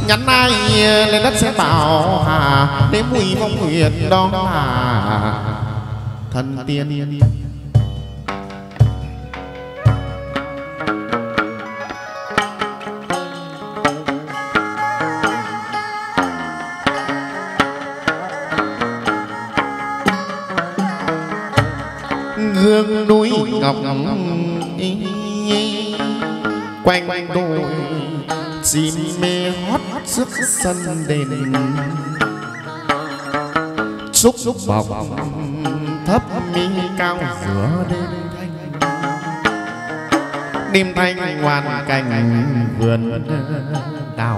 nhắn ai lên đất sẽ bảo hà đến mùi vong nguyệt đó là thần tiên. Gương núi ngọc quanh quanh đôi chim mê hót trước sân đền xúc bọc thấp mi cao giữa đêm thanh ngoan cảnh vườn đào.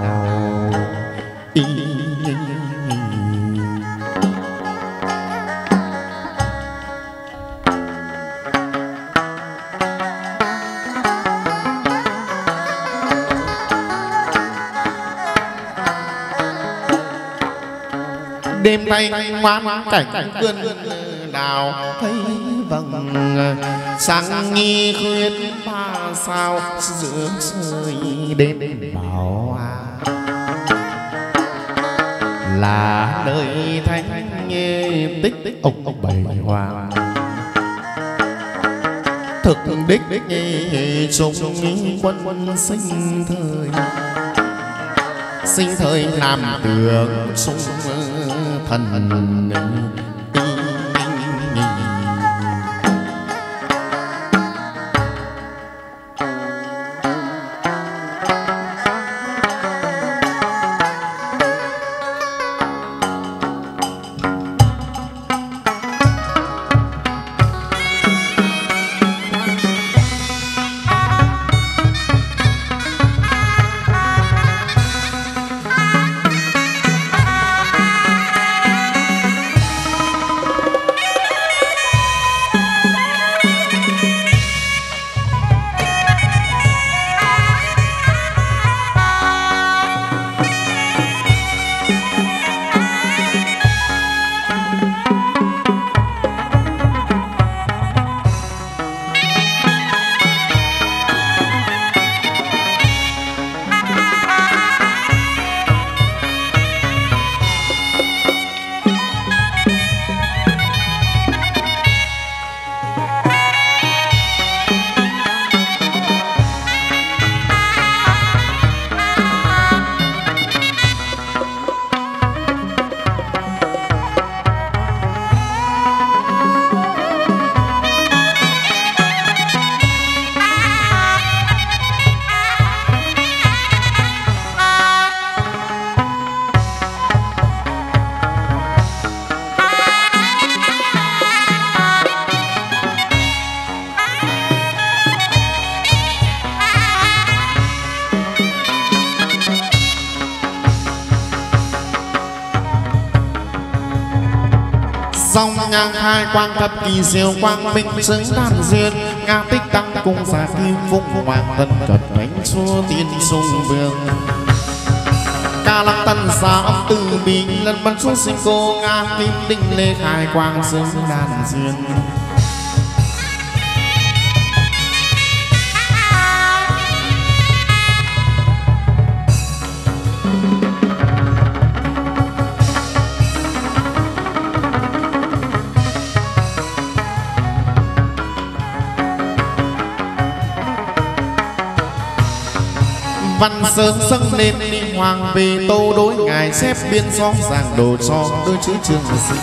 Đêm nay ngoan cảnh vườn đào thấy vầng sáng nghi khuyết ba sao giữa trời đêm bảo là nơi thanh tích tích ông bày hoa thực đích chung quân sinh thời làm tượng sung thần. dòng nhang khai quang thập kỳ diệu quang minh xứng đàn duyên nga tích tăng cung giả kim phụng hoàng tân cật bánh xua tiên sung vương ca lăng tân xa âm từ bình lần bắn xuống sinh cô nga kim đinh lê khai quang xứng đàn duyên. Văn sơn dâng lên hoàng về tô đối ngài xếp biên xóm giảng đồ cho đôi chữ trường sinh.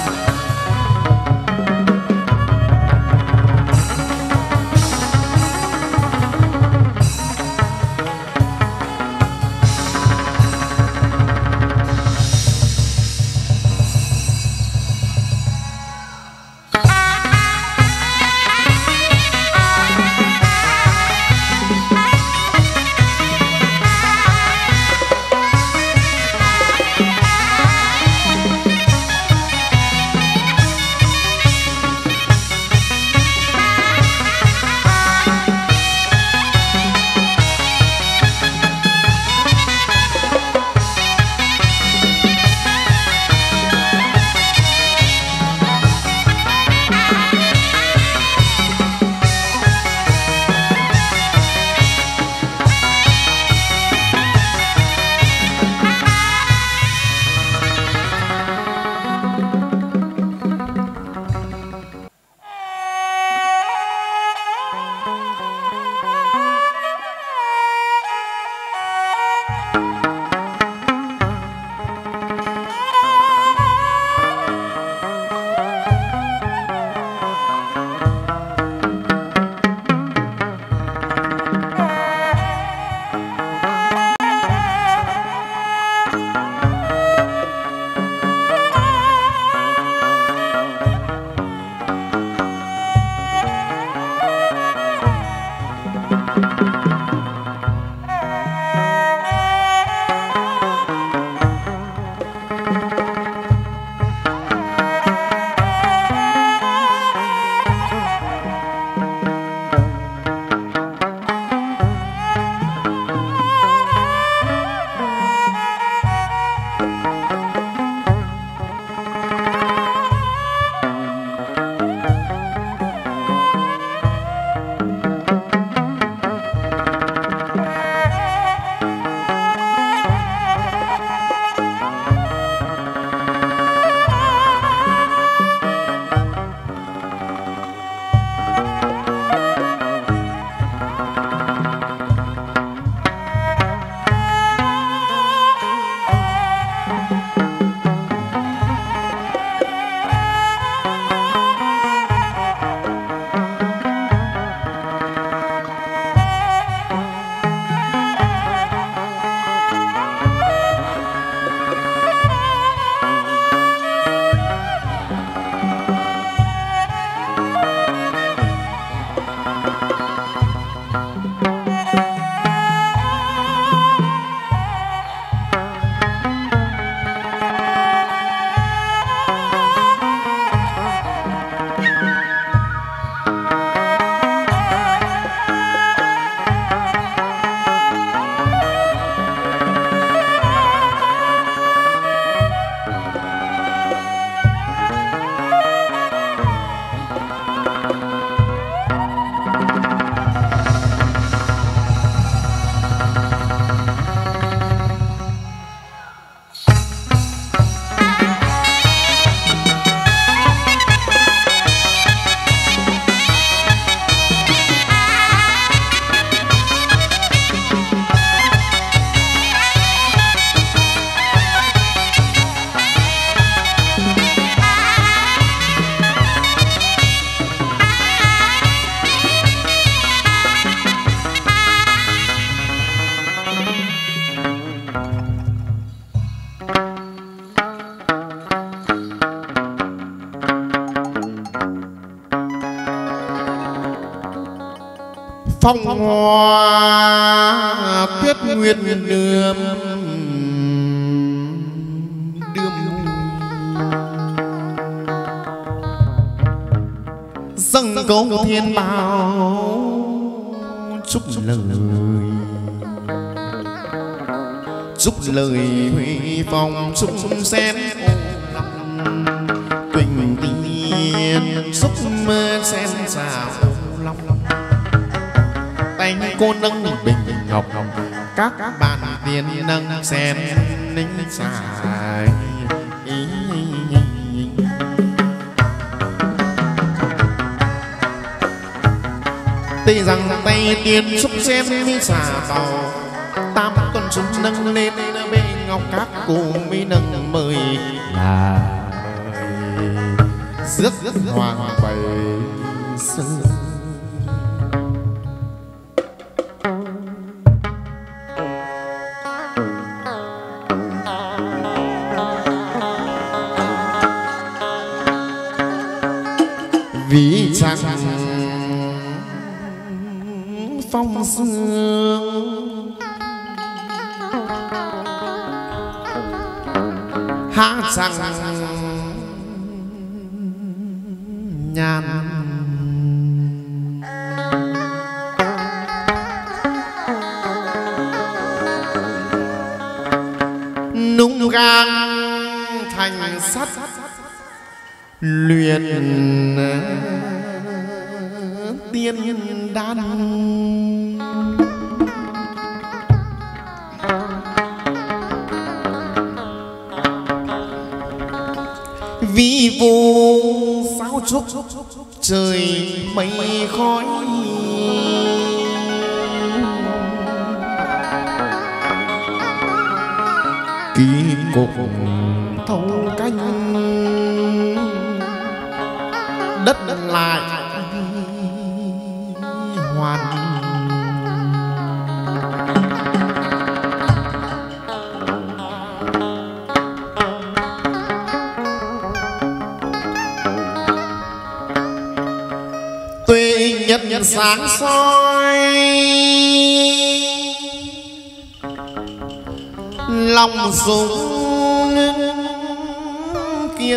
phong hoa tuyết nguyệt đường dâng công thiên bảo chúc lời huy phong chúc sen quỳnh tiên chúc mơ sen xào long tay cô nâng bình ngọc các bạn tiền nâng sen ninh xài tê rằng tay tiền xúc sen mi xà tàu tam con chúng nâng lên bê ngọc các cô mi nâng mời là rước hoàng bày sơ vì chẳng phong sương hát chẳng nhàn nung gang thành sắt luyện tiên đan vì vô sao trúc trời mây khói kỳ cục thâu canh đất lại hoàn tuệ nhật sáng soi lòng sung kiệt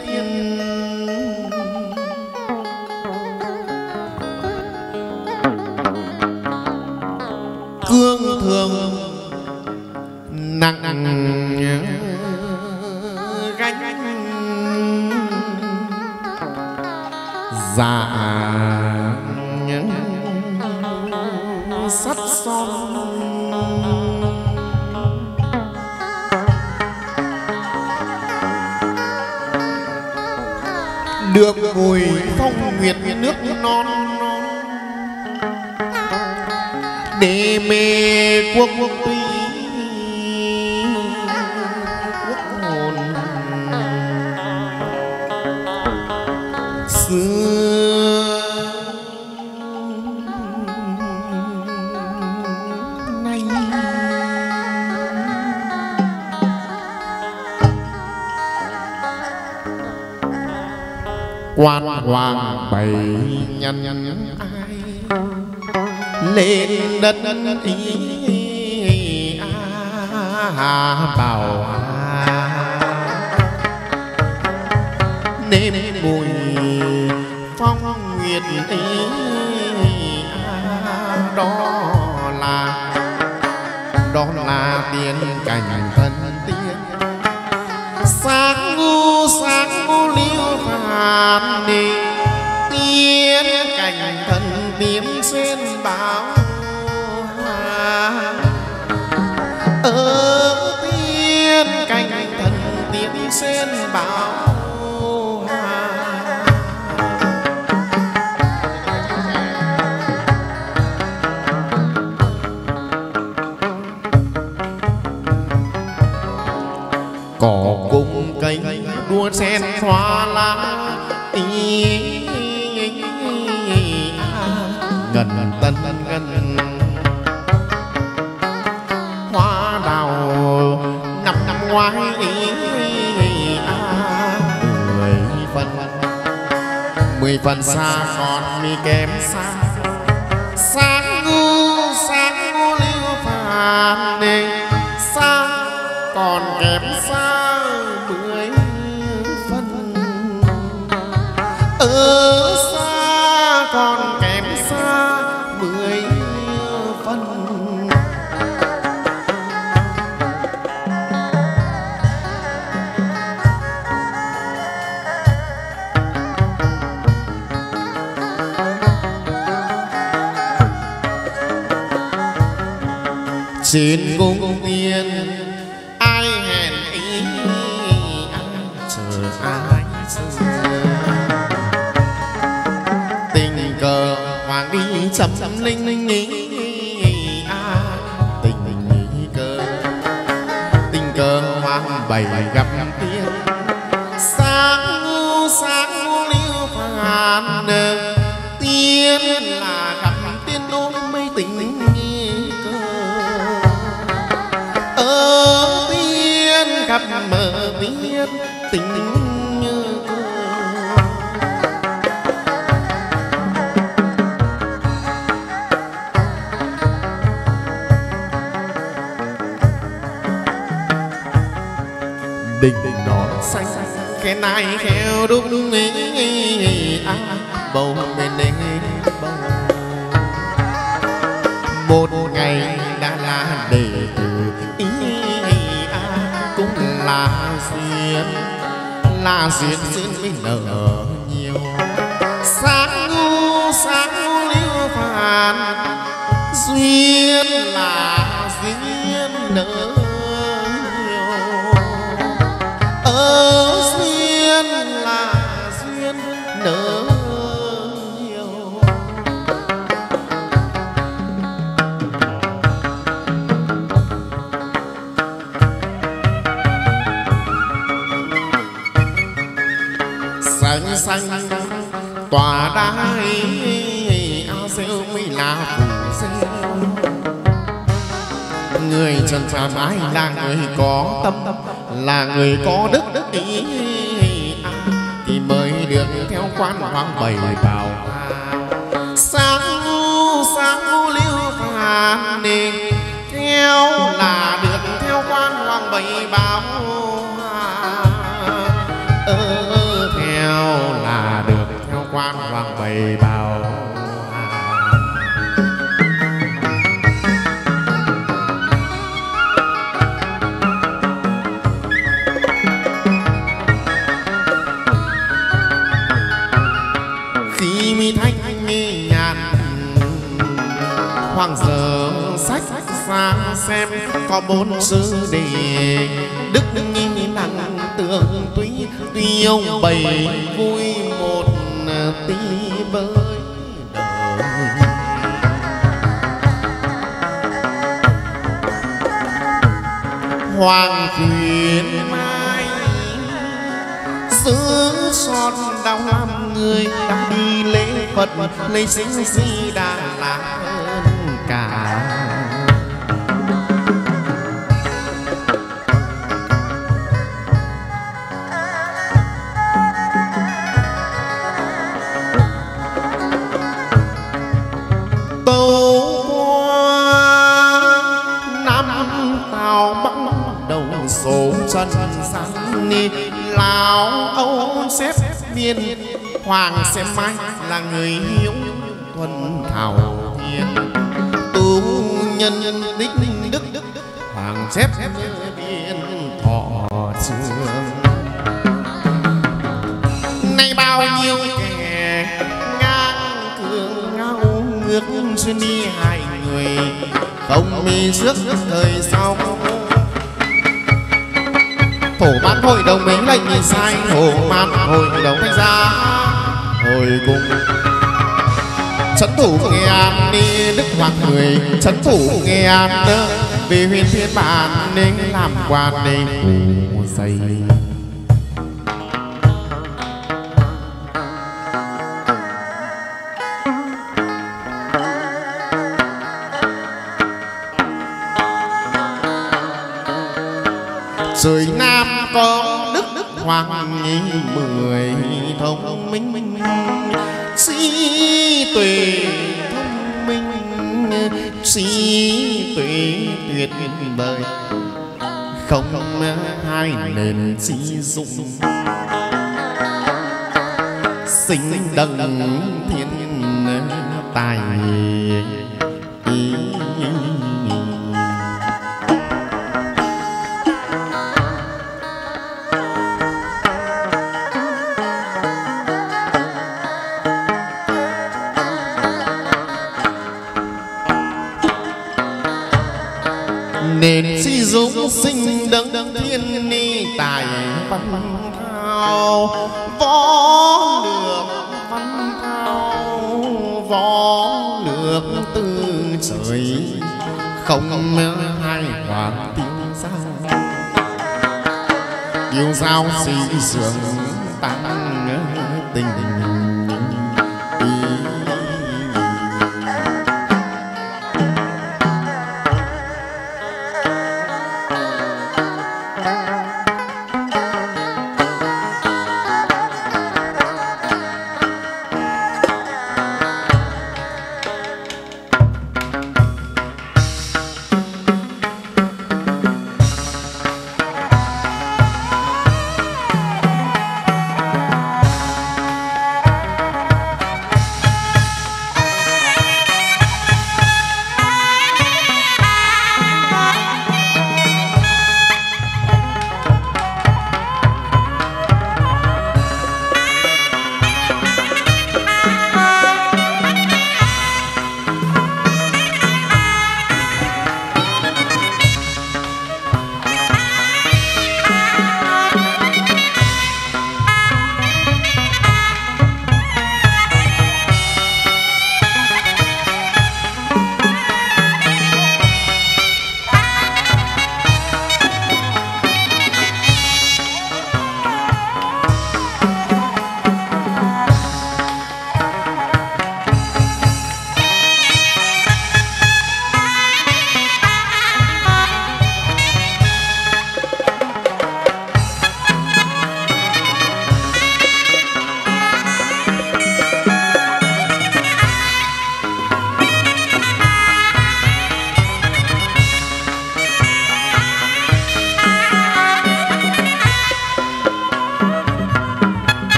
cương thường nặng dạ sắt son được mùi phong nguyệt nước non để mê quốc tuy quốc hồn xưa nay quan hoàng bày nhân ai lên đất ý bảo nêm mùi phong nguyệt ý đó là tiên cảnh thân tiên sáng ngu liêu phàn đi tiên cảnh thần tiên xuyên báo tiên cảnh thần tiên xuyên báo cỏ cùng cây đua sen hoa lá gần tân gần hoa đào năm ngoái mười phần xa còn mi kém xa sáng ngu liêu phàn đi xa còn kém xa 10 phần xa còn kém xa 10 phần xin cung tiên ai hẹn ý chờ ai tình cờ hoàng đi chấm linh tình cờ hoàng bày gặp tiên sáng ngu liêu phàn tiên là gặp tiên ôm mây tình tiên gặp mơ tiên tình như đình nón xanh cái này theo đúng ý bầu bên đây bầu một ngày đã là đệ tử ý cũng là duyên mới nở nhiều sáng ngu liêu phàn duyên là duyên nở nhiều duyên là duyên nở nhiều xanh tòa đá ao rêu mới là phủ rêu người trần phàm ai là người có tâm là người có đức ý thì mới được theo quan hoàng bày vào sáng ngu liêu phàn đi theo là được theo quan hoàng bày báo theo là được theo quan hoàng bày báo khi hoàng giờ sách sang xem có 4 chữ đề đức nghi năng tương túy tuy ông bày vui một tí bơi đời. Hoàng quyền mai xứ son đau làm người đang đi lễ Phật lấy sinh di đà là hơn cả. Tâu qua năm tao bắt đầu số chân sắn ni Lào Âu xếp biên hoàng xem mai là người hiếu thuần thảo hiền tu nhân đích đức hoàng xếp biên thọ trường. Nay bao nhiêu kẻ ngang cường ngao ngược xuyên đi hai người không mi trước thời sau. Thổ ban hội đồng mấy lệnh nhìn sai thổ ban hội đồng thanh gia hồi cùng trấn thủ Nghệ An đi đức hoàng người trấn thủ Nghệ An vì huyền thiên bản nên làm quan để phủ dày. Trời Nam có đức hoàng mười thông minh trí tuệ thông minh trí tuệ tuyệt vời không hai nền trí dụng sinh đấng thiên tài. Nên si dũng sinh đấng thiên ni tài văn thao võ lược văn thao võ lược từ trời không hai hoàng tiêu giao si sướng tăng tình.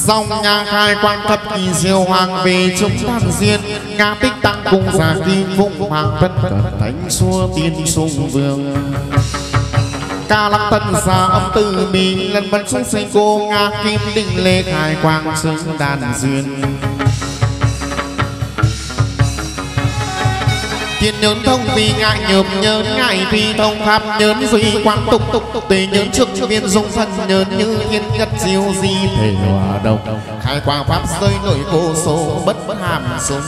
dòng nhà khai quang thập kỳ diệu hoàng về chúng đàn diên nga tích tăng cung giả kim phụng hoàng vân cẩn thánh xua tiên sung vương ca lăng tân xa âm từ bi lần bật xuống sinh cô nga kim định lê khai quang xứng đàn duyên thiên nhớn thông vì ngại nhợm nhớn ngại vì thông khắp nhớn duy quang tục tùy nhớn trước viên dung thân nhớn như thiên nhất diêu di thể hòa đồng khai quang pháp rơi nổi vô số bất hàm sung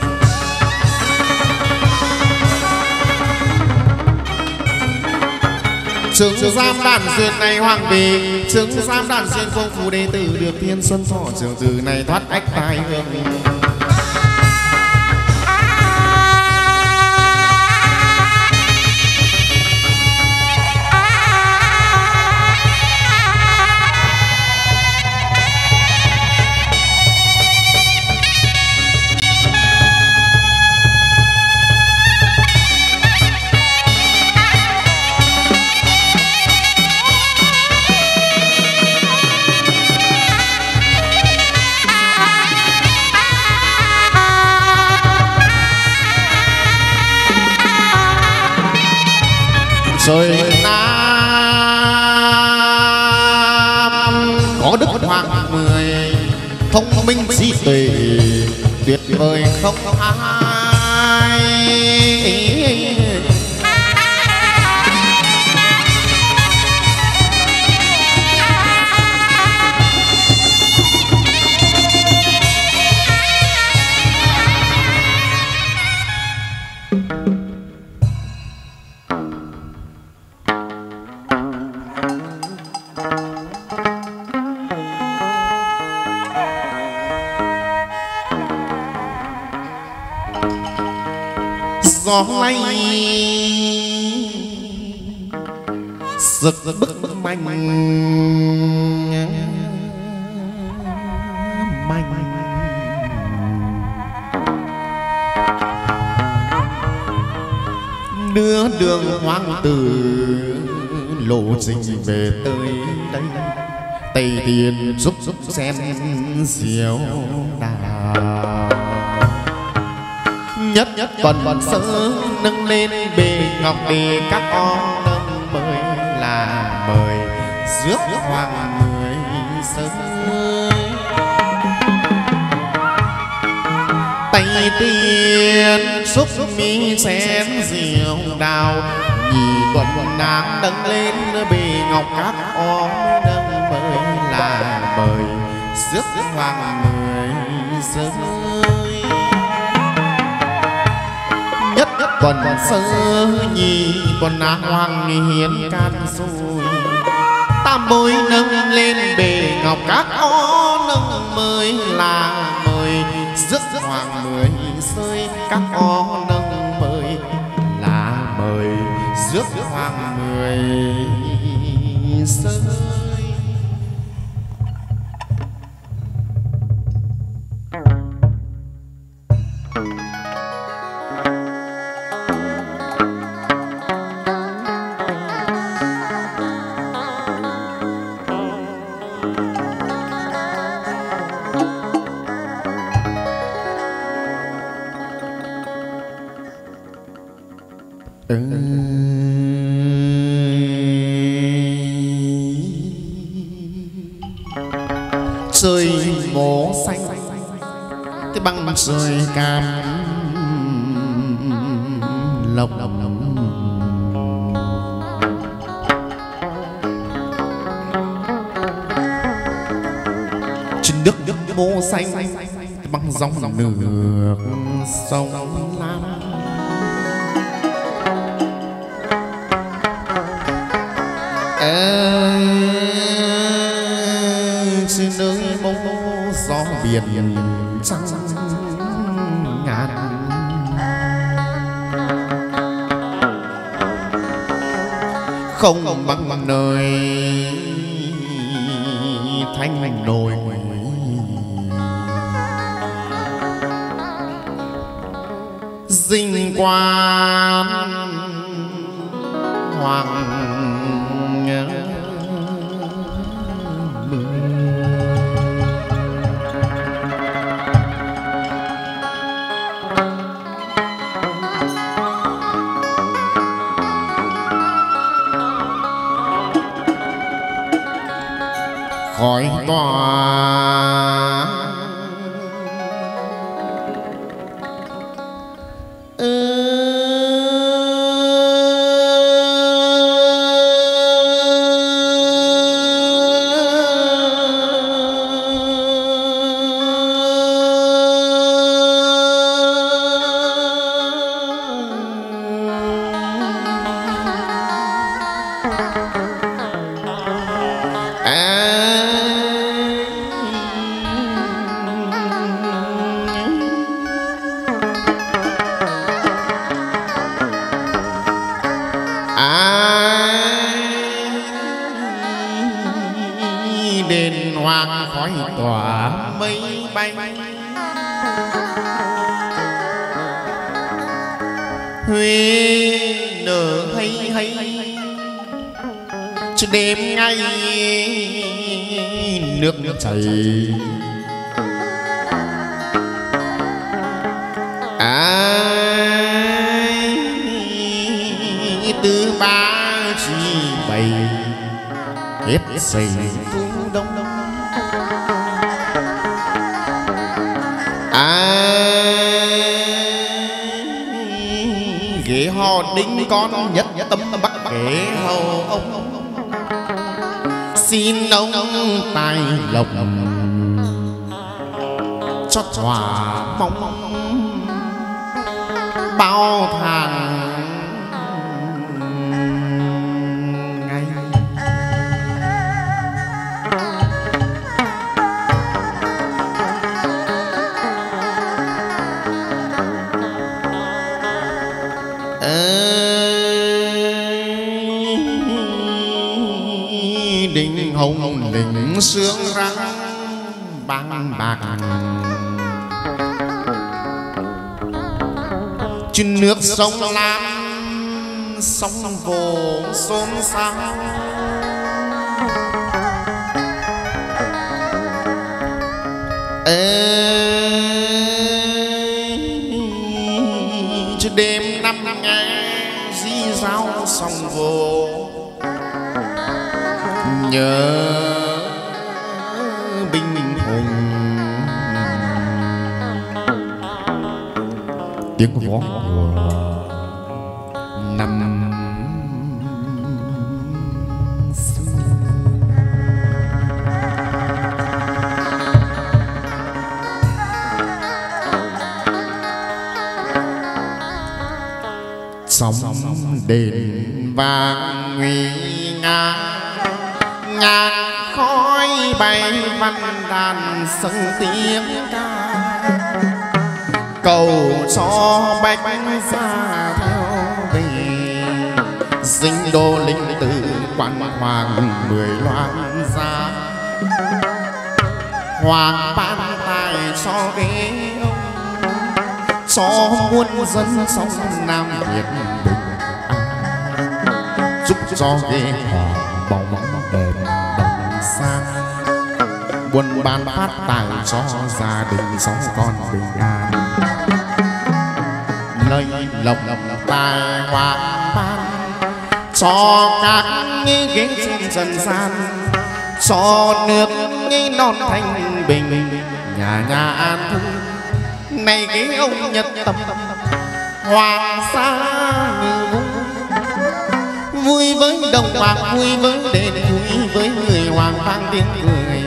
chứng giam đàn duyên này hoàng bì chứng giam đàn duyên công phu đệ tử được thiên xuân thọ trường từ này thoát ách tai hương rồi Nam có đức hoàng mười thông minh trí tuệ tuyệt vời không ai gió lay giật bức manh đưa đường hoang tử lộ trình về tới đây tây thiên giúp sen diệu đào nhất phần sơ nâng lên bề ngọc để các con nâng mời là mời rước hoàng người sớm tây tiên xúc mi xén diệu đào nhì tuần nắng nâng lên bề ngọc các con nâng mời là mời rước hoàng người sớm còn sơ nhì còn ná hoàng hiến can rồi tam bối nâng lên bề ngọc các ó nâng mới là mời rước hoàng mười rơi các ó nâng mới là mời rước hoàng mười rơi trời mổ xanh cái băng trời cam lộc trên đất mổ xanh băng dòng nước sông Lam trên nơi mô gió biển trăng ngàn không bằng nơi thanh đồi dinh quan hoàng khói tỏa đền hoàng khói tỏa mây bay Huế nở hay hay chứ đêm ngay nước chảy tư ba chi bày hết xây thu đông ghế hò đinh con nhất tâm bắc ghế hầu ông xin ông tài lộc cho thỏa mong bao tháng ngày đinh hồng lĩnh sương răng băng bạc trên nước sông Lam sông vồ xôn xao chứ đêm năm nghe di giao sông vồ nhớ binh hùng tiếng vó mùa năm sóng đền vàng nguy nga ngàn khói bay văn đàn sân tiếng ca cầu cho bách gia theo về dinh đô linh tử quan hoàng 10 loan gia hoàng ban tài cho ghế ông cho muôn dân sông Nam Việt bình an giúp cho ghế hoàng bóng bóng đèn đồng sang buôn bán phát tài cho gia đình sống con bình an lời lộc tài hoàng ban cho các ghế trên trần gian cho nước non thanh bình nhà nhà an thư này ghế ông nhật tâm hoàng sa như vui với đồng bạc vui với đền vui với người hoàng vang tiếng cười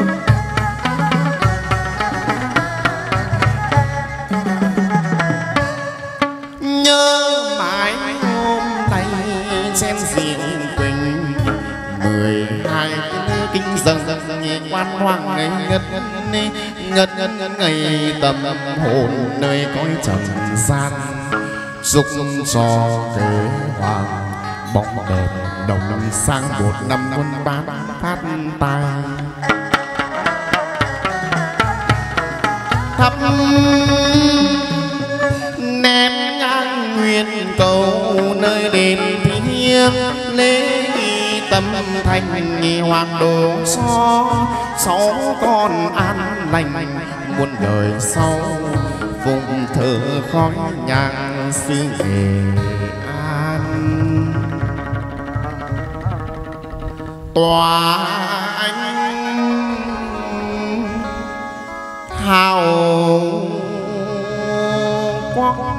nhớ mãi hôm nay xem diệu quỳnh 12 kinh dần quan hoàng ngày ngất ngày tâm hồn nơi cõi trần gian dục cho kế hoàng bóng đèn đồng sang một năm quân bán phát tài thắp nén nhang nguyện cầu nơi đền thiêng lễ tâm thành hoàng đồ sáu con an lành muôn đời sau vùng thờ khói nhang xứ Nghệ An tòa ánh hào quang.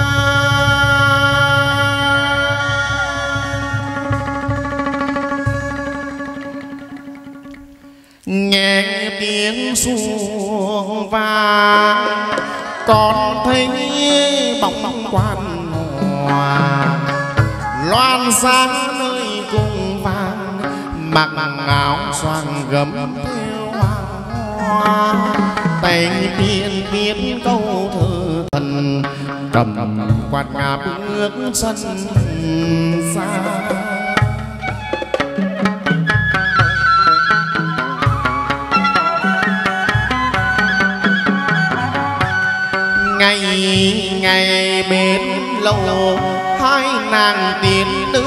Nghe tiếng xuồng vang còn thấy bóng quan hòa loan sáng nơi cung vang mặc áo xoàng gấm theo hoa tay tiên viết câu thơ thần cầm quạt ngà bước sân xa. Ngày ngày bên lâu hai nàng tiên nữ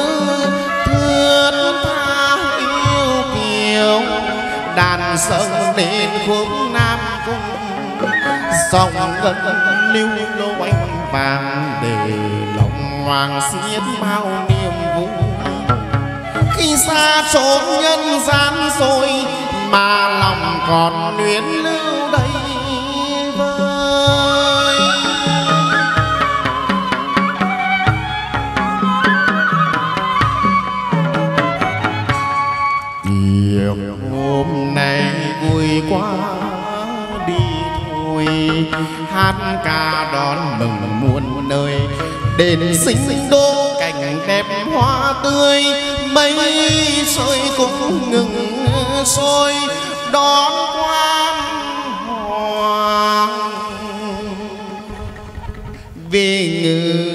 thướt tha yêu kiều đàn sông đến khúc nam cung dòng ngân lưu lô ánh vàng để lòng hoàng xiết bao niềm vui. Khi xa chốn nhân gian rồi mà lòng còn luyến lưu đây hôm nay vui quá đi thôi hát ca đón mừng muôn nơi đền sinh đô cảnh đẹp hoa tươi mây sơi cũng ngừng sôi đón quan hoàng về ngự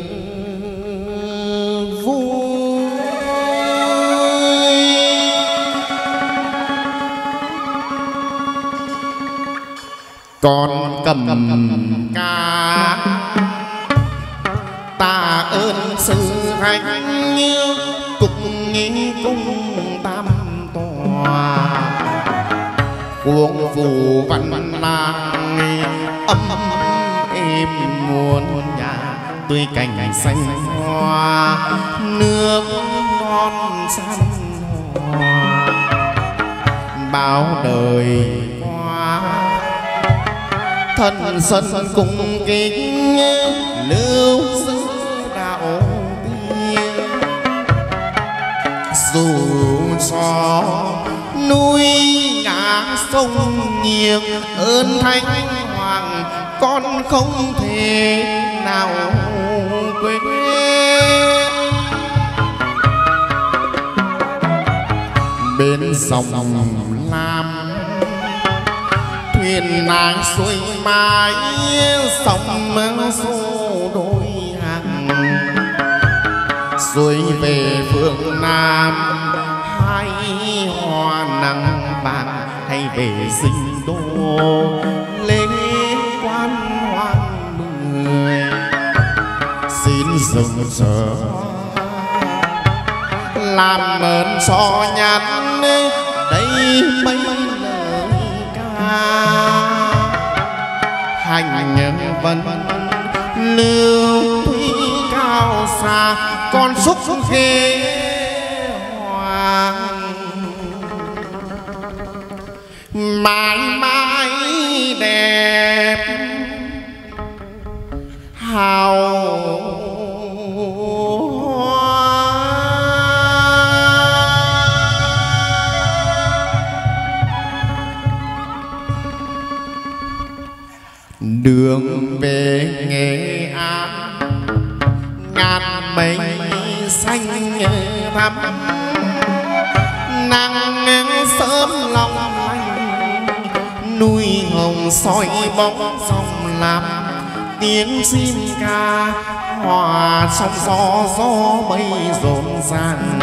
con cầm ca ta ơn sư hạnh cục nghi cung tam tòa cuồng phù văn lang âm êm muôn nhà tươi cảnh xanh hoa nước non san hoa bao đời thân sân cùng kính lưu giữ đạo tiên dù cho núi ngã sông nghiêng ơn thánh hoàng con không thể nào quên. Bên dòng Lam thuyền nàng xuôi mãi sông xô đôi hàng xuôi về phương Nam hai hoa nắng vàng hay về sinh đô lên quan hoan mười xin dừng chờ làm ơn cho nhắn đây mấy hành nhân vân lưu thủy cao xa con xúc ghê hoàng mãi mãi đẹp hào đường về Nghệ An ngàn mây xanh thắm nắng sớm long lanh núi hồng soi bóng sông Lam tiếng chim ca hòa trong gió mây rộn ràng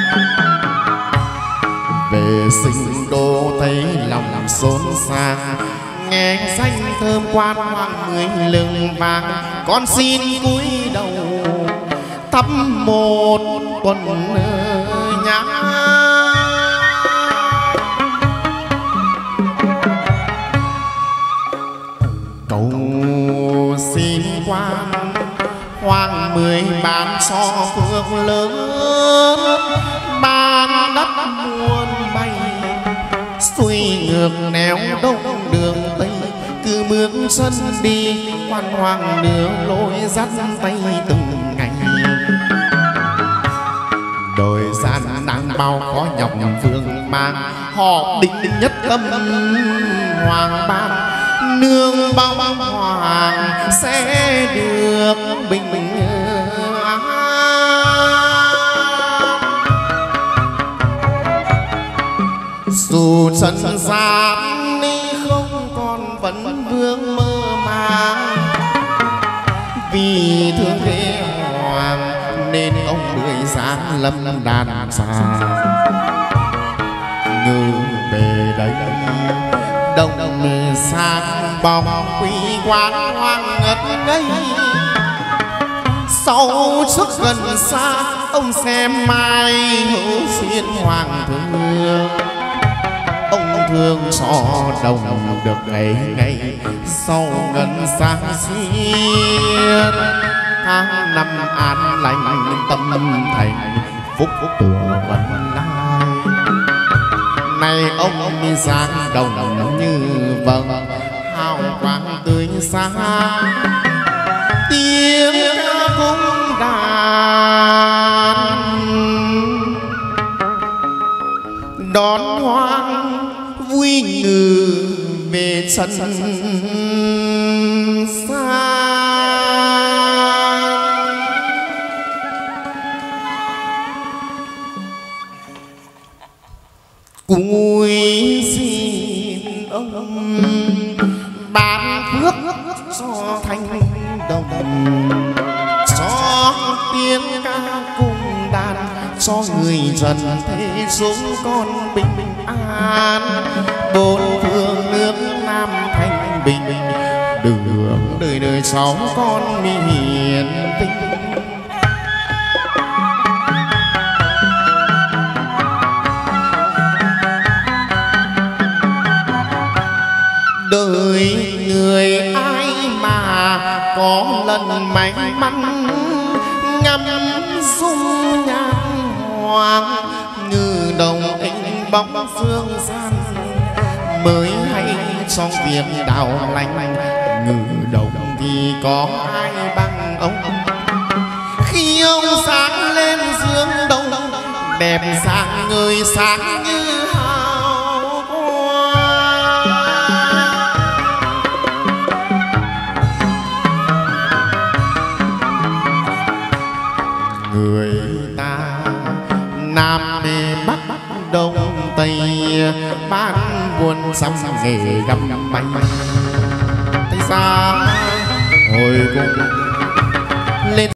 về sinh đô thấy lòng xốn sang nghe danh thơm quan hoàng người lưng vàng con xin cúi đầu thắm một tuần nhang cầu xin quan hoàng mười ban so phước lớn ban đất muôn bay xuôi ngược nẻo đông đường tây chân đi quan hoàng đưa lối dắt tay từng ngày. Đời gian nắng bao khó nhọc vương mang, họ định nhất tâm hoàng ban nương bao hoàng sẽ được bình an. Dù trần gian không còn vẫn vương mơ màng, vì thương thế hoàng nên ông mười sáng lâm đàn xa. Ngư về đây đông sang bóng quý quang hoang ngất ngây. Sau trước gần xa ông xem mai hữu xuyên hoàng thương. Ông thương cho đồng được ngày ngày sau ngân xa xuyên. Tháng năm an lành tâm thành phúc tựa vẫn lai. Nay ông đi sang đồng như vầng hào quang tươi sáng. Tiếng ca cung đàn đón hoang vui ngừ về sân xa. Cúi xin ông ban phước cho thanh đồng, cho tiếng ca cung đàn, cho người dân thế xuống con bình an. Bốn phương nước Nam thanh bình, đường đời đời sáu con miền Tây. Đời người ai mà có lần may mắn ngắm dung nhan hoàng. Ngư đồng anh bóng phương gian mới hay trong việc đào lành. Ngư đồng thì có ai bằng ông, khi ông sáng lên dương đông đẹp sáng người sáng như hào quang. Người ta Nam Bắc Đông Tây bán buôn xăm nghề găm bánh. Thấy sao hồi cùng lên